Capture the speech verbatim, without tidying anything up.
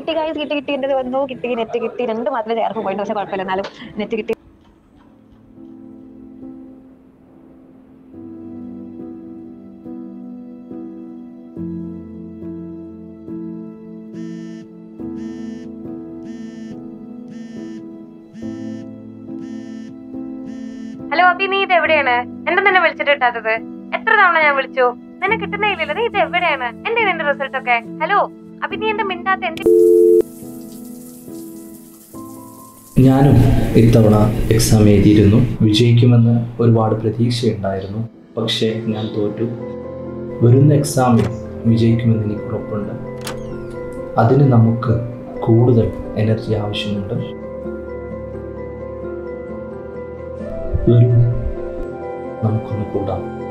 കിട്ടി ഗൈസ്, കിട്ടി കിട്ടി എന്റെ വന്നു, കിട്ടി, നെറ്റ് കിട്ടി. രണ്ട് മാത്രമേ ചേർപ്പ് പോയിട്ട്, പക്ഷെ കുഴപ്പമില്ല, എന്നാലും നെറ്റ് കിട്ടി. ഹലോ അഭി, നീ ഇത് എവിടെയാണ്? എന്താ നിന്നെ വിളിച്ചിട്ട് കിട്ടാത്തത്? എത്ര തവണ ഞാൻ വിളിച്ചു, നിന്നെ കിട്ടുന്നില്ലല്ലോ. നീ ഇത് എവിടെയാണ്? എന്റെ നിന്റെ റിസൾട്ട് ഒക്കെ? ഹലോ അഭി, നീ എന്താ മിണ്ടാത്ത? എന്ത്? ഞാനും ഇത്തവണ എക്സാം എഴുതിയിരുന്നു. വിജയിക്കുമെന്ന് ഒരുപാട് പ്രതീക്ഷയുണ്ടായിരുന്നു. പക്ഷേ ഞാൻ തോറ്റു. വരുന്ന എക്സാമിൽ വിജയിക്കുമെന്ന് എനിക്ക് ഉറപ്പുണ്ട്. അതിന് നമുക്ക് കൂടുതൽ എനർജി ആവശ്യമുണ്ട്. വരൂ, നമുക്കൊന്ന് കൂടാം.